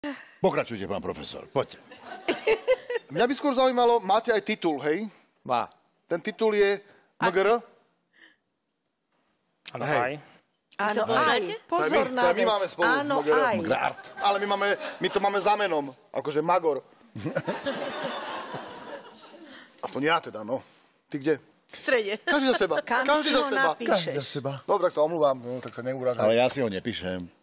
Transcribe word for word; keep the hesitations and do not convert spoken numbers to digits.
Pokračujte, pán profesor, poďte. Mňa by skôr zaujímalo, máte aj titul, hej? Má. Ten titul je em gé er? Áno, aj. Áno, aj. Pozor na vec. My máme spolu. Áno, aj. Ale my, máme, my to máme za menom. Akože Magor. Aspoň ja teda, no. Ty kde? V strede. Každý za seba. Kam Každý si za ho seba. napíšeš? Každý za seba. Dobre, tak sa omluvám. No, tak sa neurážam. Ale ja si ho nepíšem.